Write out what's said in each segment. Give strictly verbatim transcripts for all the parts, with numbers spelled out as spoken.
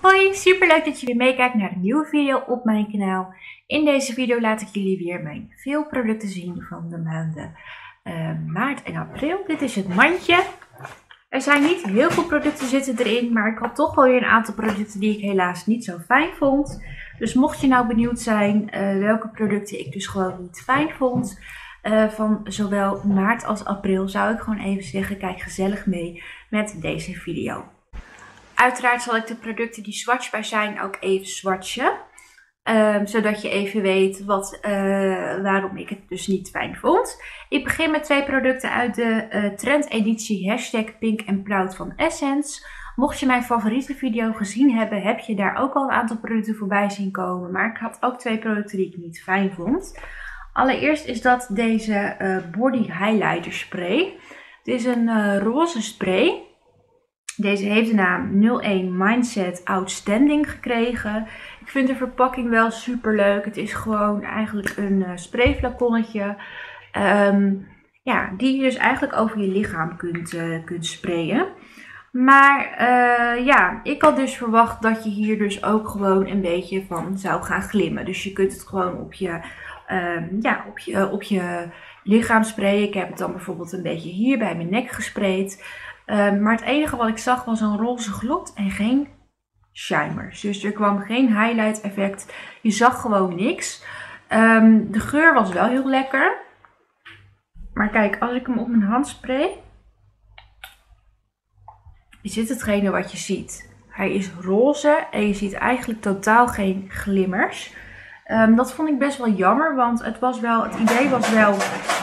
Hoi, super leuk dat je weer meekijkt naar een nieuwe video op mijn kanaal. In deze video laat ik jullie weer mijn veel producten zien van de maanden uh, maart en april. Dit is het mandje. Er zijn niet heel veel producten zitten erin, maar ik had toch wel weer een aantal producten die ik helaas niet zo fijn vond. Dus mocht je nou benieuwd zijn uh, welke producten ik dus gewoon niet fijn vond, uh, van zowel maart als april, zou ik gewoon even zeggen, kijk gezellig mee met deze video. Uiteraard zal ik de producten die swatchbaar zijn ook even swatchen. Um, zodat je even weet wat, uh, waarom ik het dus niet fijn vond. Ik begin met twee producten uit de uh, trendeditie hashtag Pink and Proud van Essence. Mocht je mijn favoriete video gezien hebben, heb je daar ook al een aantal producten voorbij zien komen. Maar ik had ook twee producten die ik niet fijn vond. Allereerst is dat deze uh, Body Highlighter Spray. Het is een uh, roze spray. Deze heeft de naam nul één Mindset Outstanding gekregen. Ik vind de verpakking wel super leuk. Het is gewoon eigenlijk een uh, sprayflaconnetje. Um, ja, die je dus eigenlijk over je lichaam kunt, uh, kunt sprayen. Maar uh, ja, ik had dus verwacht dat je hier dus ook gewoon een beetje van zou gaan glimmen. Dus je kunt het gewoon op je, um, ja, op je, op je lichaam sprayen. Ik heb het dan bijvoorbeeld een beetje hier bij mijn nek gesprayed. Uh, maar het enige wat ik zag was een roze glot en geen shimers. Dus er kwam geen highlight effect. Je zag gewoon niks. Um, de geur was wel heel lekker. Maar kijk, als ik hem op mijn hand spray, is dit hetgene wat je ziet. Hij is roze en je ziet eigenlijk totaal geen glimmers. Um, dat vond ik best wel jammer, want het, was wel, het idee was wel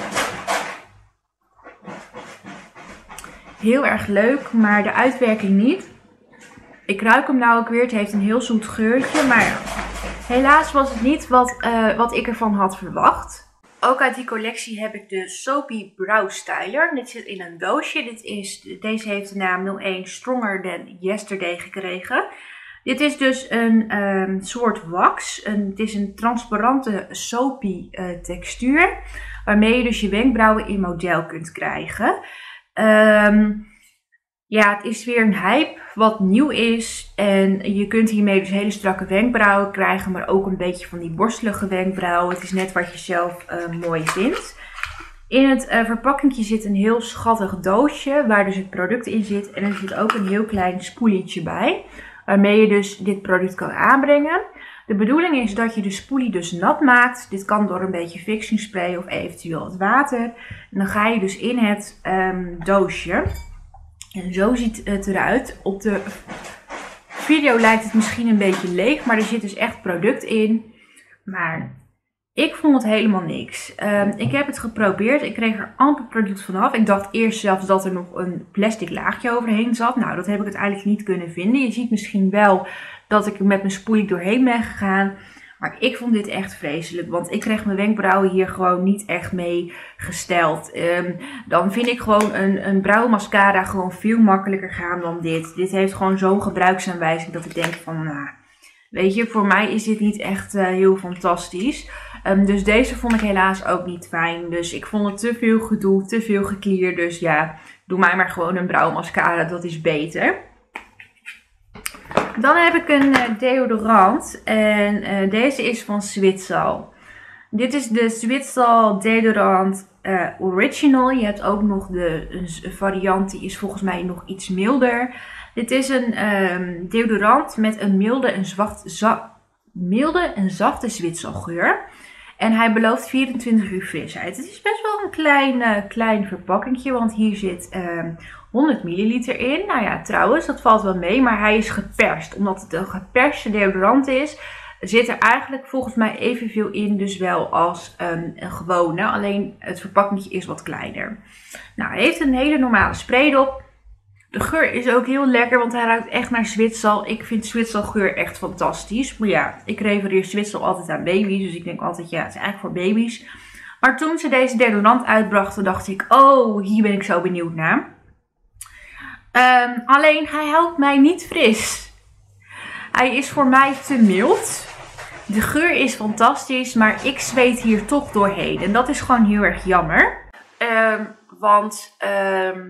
heel erg leuk, maar de uitwerking niet. Ik ruik hem nou ook weer. Het heeft een heel zoet geurtje, maar helaas was het niet wat, uh, wat ik ervan had verwacht. Ook uit die collectie heb ik de Soapy Brow Styler. Dit zit in een doosje. Dit is, deze heeft de naam nul één Stronger Than Yesterday gekregen. Dit is dus een um, soort wax. Een, het is een transparante soapy uh, textuur, waarmee je dus je wenkbrauwen in model kunt krijgen. Um, ja, het is weer een hype wat nieuw is. En je kunt hiermee dus hele strakke wenkbrauwen krijgen, maar ook een beetje van die borstelige wenkbrauwen. Het is net wat je zelf uh, mooi vindt. In het uh, verpakkingje zit een heel schattig doosje waar dus het product in zit. En er zit ook een heel klein spoelietje bij, waarmee je dus dit product kan aanbrengen. De bedoeling is dat je de spoelie dus nat maakt. Dit kan door een beetje fixing spray of eventueel het water. En dan ga je dus in het um, doosje. En zo ziet het eruit. Op de video lijkt het misschien een beetje leeg, maar er zit dus echt product in. Maar ik vond het helemaal niks. Um, ik heb het geprobeerd. Ik kreeg er amper product vanaf. Ik dacht eerst zelfs dat er nog een plastic laagje overheen zat. Nou, dat heb ik uiteindelijk niet kunnen vinden. Je ziet misschien wel dat ik er met mijn spoelie doorheen ben gegaan. Maar ik vond dit echt vreselijk. Want ik kreeg mijn wenkbrauwen hier gewoon niet echt mee gesteld. Um, dan vind ik gewoon een, een brauwmascara gewoon veel makkelijker gaan dan dit. Dit heeft gewoon zo'n gebruiksaanwijzing dat ik denk van, nou, weet je, voor mij is dit niet echt uh, heel fantastisch. Um, dus deze vond ik helaas ook niet fijn. Dus ik vond het te veel gedoe, te veel geklier. Dus ja, doe mij maar gewoon een brauwmascara, dat is beter. Dan heb ik een uh, deodorant. En uh, deze is van Zwitsal. Dit is de Zwitsal Deodorant uh, Original. Je hebt ook nog de een variant, die is volgens mij nog iets milder. Dit is een um, deodorant met een milde en, zwacht, za milde en zachte Zwitsergeur. En hij belooft vierentwintig uur frisheid. Het is best wel een klein, uh, klein verpakkingje, want hier zit um, honderd milliliter in. Nou ja, trouwens, dat valt wel mee, maar hij is geperst. Omdat het een geperste deodorant is, zit er eigenlijk volgens mij evenveel in, dus wel als um, een gewone. Alleen het verpakkingje is wat kleiner. Nou, hij heeft een hele normale spraydop. De geur is ook heel lekker, want hij ruikt echt naar Zwitsal. Ik vind Zwitsal geur echt fantastisch. Maar ja, ik refereer Zwitsal altijd aan baby's. Dus ik denk altijd, ja, het is eigenlijk voor baby's. Maar toen ze deze deodorant uitbrachten, dacht ik, oh, hier ben ik zo benieuwd naar. Um, alleen, hij houdt mij niet fris. Hij is voor mij te mild. De geur is fantastisch, maar ik zweet hier toch doorheen. En dat is gewoon heel erg jammer. Um, want... Um,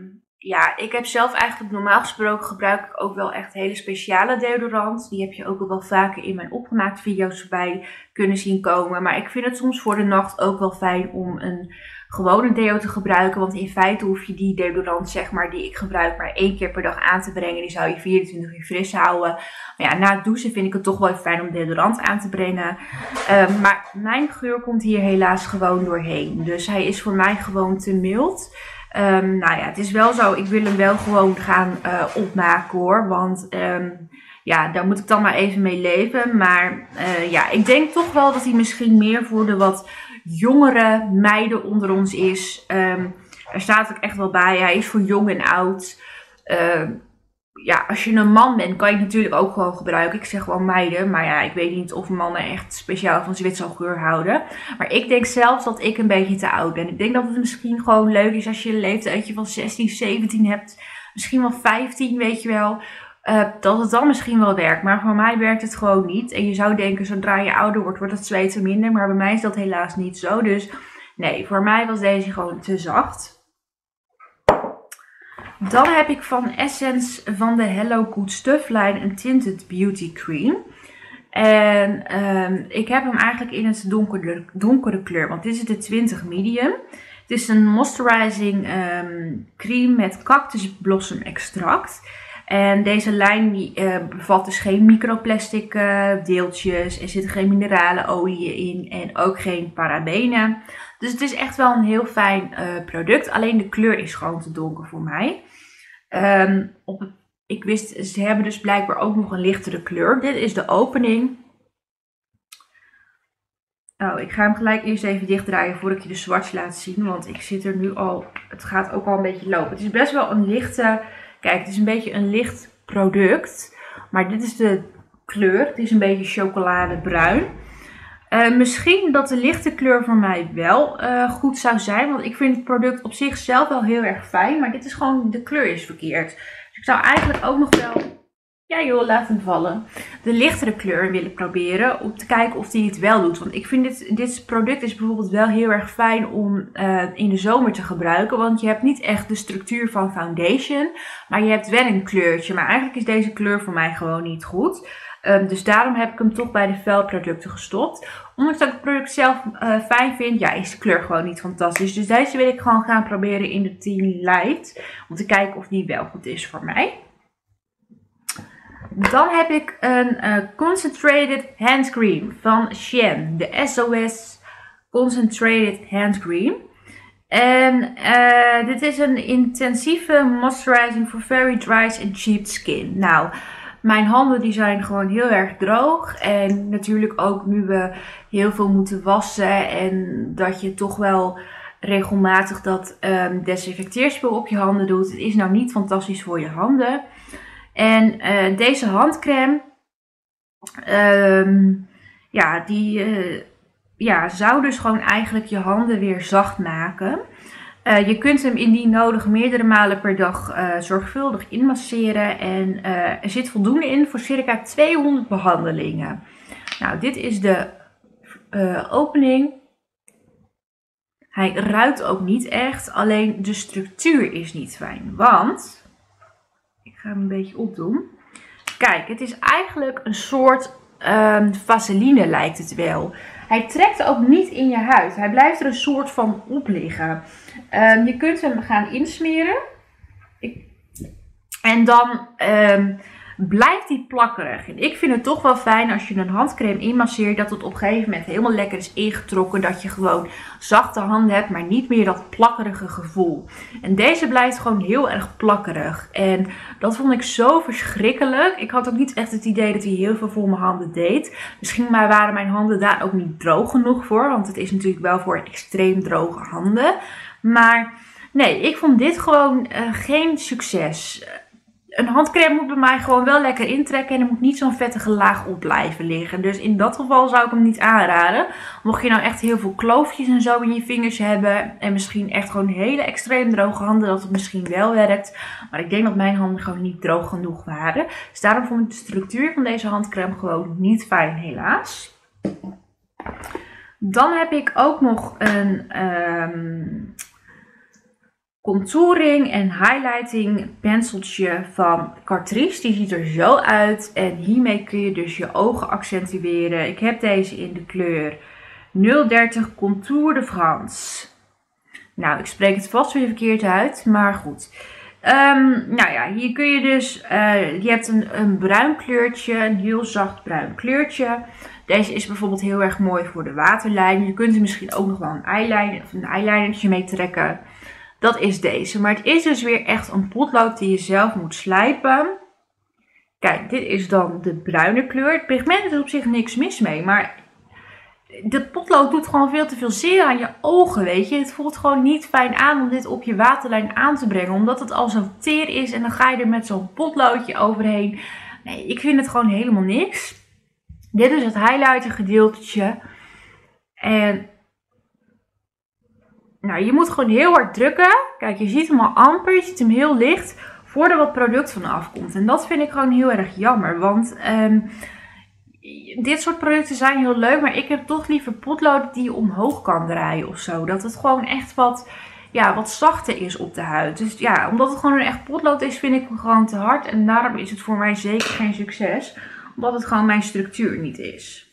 ja, ik heb zelf eigenlijk normaal gesproken gebruik ik ook wel echt hele speciale deodorant. Die heb je ook wel vaker in mijn opgemaakte video's voorbij kunnen zien komen. Maar ik vind het soms voor de nacht ook wel fijn om een gewone deo te gebruiken. Want in feite hoef je die deodorant, zeg maar, die ik gebruik, maar één keer per dag aan te brengen. Die zou je vierentwintig uur fris houden. Maar ja, na het douchen vind ik het toch wel fijn om deodorant aan te brengen. Uh, maar mijn geur komt hier helaas gewoon doorheen. Dus hij is voor mij gewoon te mild. Um, nou ja, het is wel zo. Ik wil hem wel gewoon gaan uh, opmaken hoor. Want um, ja, daar moet ik dan maar even mee leven. Maar uh, ja, ik denk toch wel dat hij misschien meer voor de wat jongere meiden onder ons is. Um, er staat ook echt wel bij. Hij is voor jong en oud. Uh, ja, als je een man bent, kan je het natuurlijk ook gewoon gebruiken. Ik zeg gewoon meiden. Maar ja, ik weet niet of mannen echt speciaal van Zwitsergeur houden. Maar ik denk zelfs dat ik een beetje te oud ben. Ik denk dat het misschien gewoon leuk is als je een leeftijdje van zestien, zeventien hebt. Misschien wel vijftien, weet je wel. Uh, dat het dan misschien wel werkt. Maar voor mij werkt het gewoon niet. En je zou denken, zodra je ouder wordt, wordt het zweten minder. Maar bij mij is dat helaas niet zo. Dus nee, voor mij was deze gewoon te zacht. Dan heb ik van Essence van de Hello Good Stuff lijn een Tinted Beauty Cream. En um, ik heb hem eigenlijk in het donkere, donkere kleur. Want dit is de twintig medium. Het is een moisturizing um, cream met cactus blossom extract. En deze lijn die, uh, bevat dus geen microplastic uh, deeltjes. Er zitten geen mineralen oliën in en ook geen parabenen. Dus het is echt wel een heel fijn uh, product. Alleen de kleur is gewoon te donker voor mij. Um, op het, ik wist, ze hebben dus blijkbaar ook nog een lichtere kleur. Dit is de opening. Oh, ik ga hem gelijk eerst even dichtdraaien voordat ik je de swatch laat zien. Want ik zit er nu al, het gaat ook al een beetje lopen. Het is best wel een lichte, kijk, het is een beetje een licht product. Maar dit is de kleur. Het is een beetje chocoladebruin. Uh, misschien dat de lichte kleur voor mij wel uh, goed zou zijn. Want ik vind het product op zichzelf wel heel erg fijn. Maar dit is gewoon, de kleur is verkeerd. Dus ik zou eigenlijk ook nog wel, ja joh, laat hem vallen, de lichtere kleur willen proberen. Om te kijken of die het wel doet. Want ik vind dit, dit product is bijvoorbeeld wel heel erg fijn om uh, in de zomer te gebruiken. Want je hebt niet echt de structuur van foundation. Maar je hebt wel een kleurtje. Maar eigenlijk is deze kleur voor mij gewoon niet goed. Um, dus daarom heb ik hem toch bij de velproducten gestopt. Ondanks dat ik het product zelf uh, fijn vind, ja, is de kleur gewoon niet fantastisch. Dus deze wil ik gewoon gaan proberen in de Teen Light. Om te kijken of die wel goed is voor mij. Dan heb ik een uh, Concentrated Hand Cream van Shen. De S O S Concentrated Hand Cream. En uh, dit is een intensieve moisturizing for very dry and chapped skin. Nou, mijn handen die zijn gewoon heel erg droog. En natuurlijk ook nu we heel veel moeten wassen. En dat je toch wel regelmatig dat um, desinfecteerspul op je handen doet. Het is nou niet fantastisch voor je handen. En uh, deze handcrème, um, ja, die uh, ja, zou dus gewoon eigenlijk je handen weer zacht maken. Uh, je kunt hem indien nodig meerdere malen per dag uh, zorgvuldig inmasseren. En uh, er zit voldoende in voor circa tweehonderd behandelingen. Nou, dit is de uh, opening. Hij ruikt ook niet echt, alleen de structuur is niet fijn. Want, ik ga hem een beetje opdoen. Kijk, het is eigenlijk een soort um, vaseline lijkt het wel. Hij trekt ook niet in je huid. Hij blijft er een soort van op liggen. Um, je kunt hem gaan insmeren. Ik... En dan um, blijft hij plakkerig. En ik vind het toch wel fijn als je een handcrème inmasseert. Dat het op een gegeven moment helemaal lekker is ingetrokken. Dat je gewoon zachte handen hebt. Maar niet meer dat plakkerige gevoel. En deze blijft gewoon heel erg plakkerig. En dat vond ik zo verschrikkelijk. Ik had ook niet echt het idee dat hij heel veel voor mijn handen deed. Misschien maar waren mijn handen daar ook niet droog genoeg voor. Want het is natuurlijk wel voor extreem droge handen. Maar nee, ik vond dit gewoon uh, geen succes. Een handcrème moet bij mij gewoon wel lekker intrekken. En er moet niet zo'n vettige laag op blijven liggen. Dus in dat geval zou ik hem niet aanraden. Mocht je nou echt heel veel kloofjes en zo in je vingers hebben. En misschien echt gewoon hele extreem droge handen. Dat het misschien wel werkt. Maar ik denk dat mijn handen gewoon niet droog genoeg waren. Dus daarom vond ik de structuur van deze handcrème gewoon niet fijn, helaas. Dan heb ik ook nog een... Um, contouring en highlighting penseltje van Catrice. Die ziet er zo uit en hiermee kun je dus je ogen accentueren. Ik heb deze in de kleur nul dertig Contour de France. Nou, ik spreek het vast weer verkeerd uit, maar goed. Um, nou ja, hier kun je dus, uh, je hebt een, een bruin kleurtje, een heel zacht bruin kleurtje. Deze is bijvoorbeeld heel erg mooi voor de waterlijn. Je kunt er misschien ook nog wel een eyeliner of een eyelinertje mee trekken. Dat is deze. Maar het is dus weer echt een potlood die je zelf moet slijpen. Kijk, dit is dan de bruine kleur. Het pigment is op zich niks mis mee, maar de potlood doet gewoon veel te veel zeer aan je ogen, weet je. Het voelt gewoon niet fijn aan om dit op je waterlijn aan te brengen, omdat het al zo teer is en dan ga je er met zo'n potloodje overheen. Nee, ik vind het gewoon helemaal niks. Dit is het highlighter gedeeltje. En nou, je moet gewoon heel hard drukken. Kijk, je ziet hem al amper, je ziet hem heel licht, voordat er wat product van afkomt. En dat vind ik gewoon heel erg jammer, want Um, dit soort producten zijn heel leuk, maar ik heb toch liever potlood die je omhoog kan draaien of zo. Dat het gewoon echt wat, ja, wat zachter is op de huid. Dus ja, omdat het gewoon een echt potlood is, vind ik hem gewoon te hard. En daarom is het voor mij zeker geen succes. Omdat het gewoon mijn structuur niet is.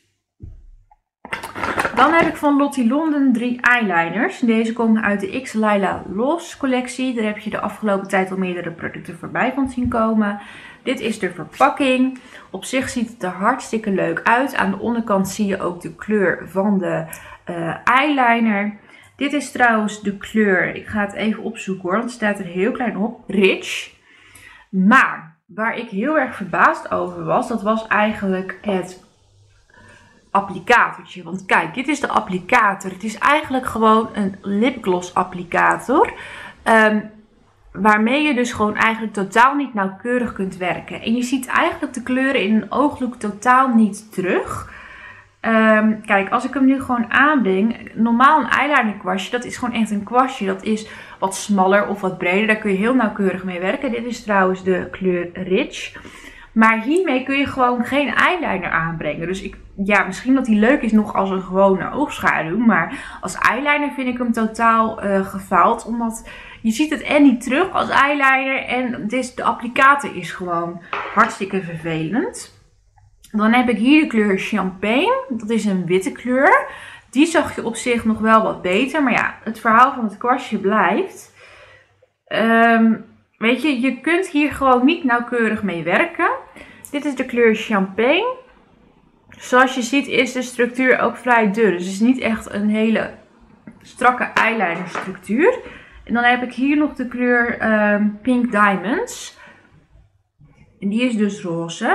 Dan heb ik van Lottie London drie eyeliners. Deze komen uit de X Lila Lost collectie. Daar heb je de afgelopen tijd al meerdere producten voorbij van zien komen. Dit is de verpakking. Op zich ziet het er hartstikke leuk uit. Aan de onderkant zie je ook de kleur van de uh, eyeliner. Dit is trouwens de kleur, ik ga het even opzoeken hoor, want het staat er heel klein op, Rich. Maar waar ik heel erg verbaasd over was, dat was eigenlijk het applicatortje. Want kijk, dit is de applicator. Het is eigenlijk gewoon een lipgloss applicator. Um, Waarmee je dus gewoon eigenlijk totaal niet nauwkeurig kunt werken. En je ziet eigenlijk de kleuren in een ooglook totaal niet terug. Um, kijk, als ik hem nu gewoon aanbreng. Normaal een eyeliner kwastje, dat is gewoon echt een kwastje. Dat is wat smaller of wat breder. Daar kun je heel nauwkeurig mee werken. Dit is trouwens de kleur Rich. Maar hiermee kun je gewoon geen eyeliner aanbrengen. Dus ik, ja, misschien dat die leuk is nog als een gewone oogschaduw. Maar als eyeliner vind ik hem totaal uh, gefaald. Omdat je ziet het en niet terug als eyeliner. En dus de applicator is gewoon hartstikke vervelend. Dan heb ik hier de kleur Champagne. Dat is een witte kleur. Die zag je op zich nog wel wat beter. Maar ja, het verhaal van het kwastje blijft. Um, weet je, je kunt hier gewoon niet nauwkeurig mee werken. Dit is de kleur Champagne. Zoals je ziet is de structuur ook vrij dun. Dus het is niet echt een hele strakke eyeliner structuur. En dan heb ik hier nog de kleur um, Pink Diamonds. En die is dus roze.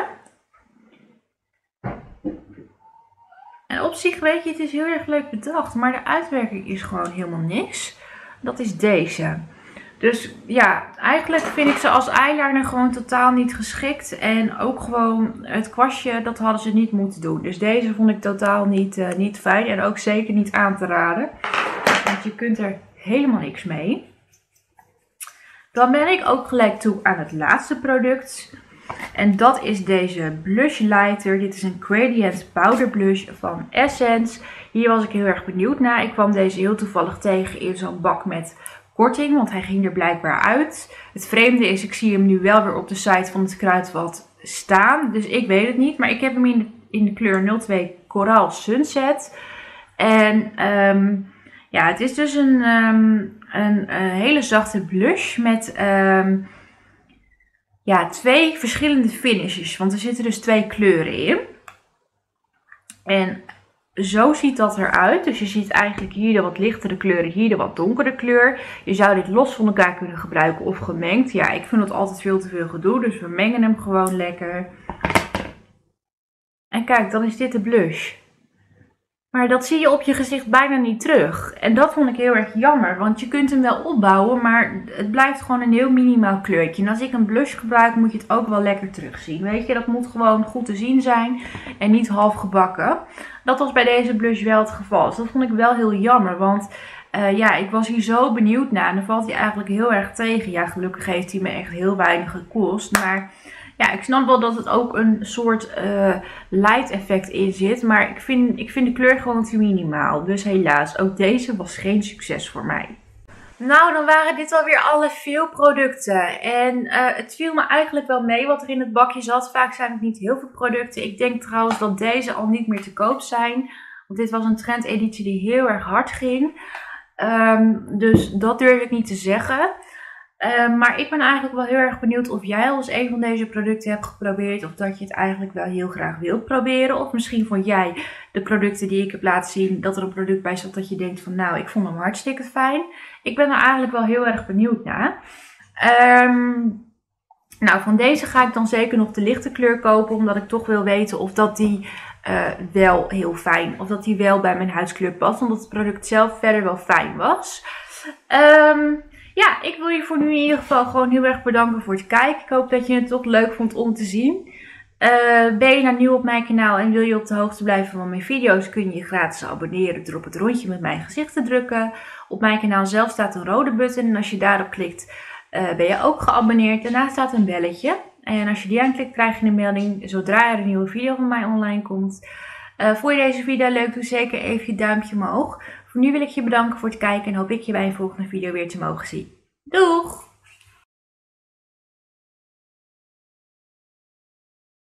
En op zich weet je, het is heel erg leuk bedacht. Maar de uitwerking is gewoon helemaal niks. Dat is deze. Dus ja, eigenlijk vind ik ze als eyeliner gewoon totaal niet geschikt. En ook gewoon het kwastje, dat hadden ze niet moeten doen. Dus deze vond ik totaal niet, uh, niet fijn. En ook zeker niet aan te raden. Want je kunt er helemaal niks mee. Dan ben ik ook gelijk toe aan het laatste product. En dat is deze blush lighter. Dit is een gradient powder blush van Essence. Hier was ik heel erg benieuwd naar. Ik kwam deze heel toevallig tegen in zo'n bak met korting, want hij ging er blijkbaar uit. Het vreemde is, ik zie hem nu wel weer op de site van het Kruidvat staan. Dus ik weet het niet. Maar ik heb hem in de, in de kleur nul twee Coral Sunset. En um, ja, het is dus een, um, een, een hele zachte blush met um, ja, twee verschillende finishes. Want er zitten dus twee kleuren in. En zo ziet dat eruit. Dus je ziet eigenlijk hier de wat lichtere kleuren, hier de wat donkere kleur. Je zou dit los van elkaar kunnen gebruiken of gemengd. Ja, ik vind het altijd veel te veel gedoe. Dus we mengen hem gewoon lekker. En kijk, dan is dit de blush. Maar dat zie je op je gezicht bijna niet terug. En dat vond ik heel erg jammer. Want je kunt hem wel opbouwen, maar het blijft gewoon een heel minimaal kleurtje. En als ik een blush gebruik, moet je het ook wel lekker terugzien. Weet je, dat moet gewoon goed te zien zijn en niet half gebakken. Dat was bij deze blush wel het geval. Dus dat vond ik wel heel jammer, want uh, ja, ik was hier zo benieuwd naar. En dan valt hij eigenlijk heel erg tegen. Ja, gelukkig heeft hij me echt heel weinig gekost. Maar ja, ik snap wel dat het ook een soort uh, light effect in zit. Maar ik vind, ik vind de kleur gewoon te minimaal. Dus helaas, ook deze was geen succes voor mij. Nou, dan waren dit alweer alle veel producten. En uh, het viel me eigenlijk wel mee wat er in het bakje zat. Vaak zijn het niet heel veel producten. Ik denk trouwens dat deze al niet meer te koop zijn. Want dit was een trendeditie die heel erg hard ging. Um, dus dat durf ik niet te zeggen. Um, maar ik ben eigenlijk wel heel erg benieuwd of jij al eens een van deze producten hebt geprobeerd. Of dat je het eigenlijk wel heel graag wilt proberen. Of misschien vond jij de producten die ik heb laten zien, dat er een product bij zat dat je denkt van nou, ik vond hem hartstikke fijn. Ik ben er eigenlijk wel heel erg benieuwd naar. Um, nou, van deze ga ik dan zeker nog de lichte kleur kopen. Omdat ik toch wil weten of dat die uh, wel heel fijn, of dat die wel bij mijn huidskleur past. Omdat het product zelf verder wel fijn was. Um, Ja, ik wil je voor nu in ieder geval gewoon heel erg bedanken voor het kijken. Ik hoop dat je het toch leuk vond om te zien. Uh, ben je nou nieuw op mijn kanaal en wil je op de hoogte blijven van mijn video's, kun je je gratis abonneren door op het rondje met mijn gezicht te drukken. Op mijn kanaal zelf staat een rode button en als je daarop klikt uh, ben je ook geabonneerd. Daarna staat een belletje en als je die aanklikt krijg je een melding zodra er een nieuwe video van mij online komt. Uh, vond je deze video leuk, doe zeker even je duimpje omhoog. Voor nu wil ik je bedanken voor het kijken en hoop ik je bij een volgende video weer te mogen zien. Doeg!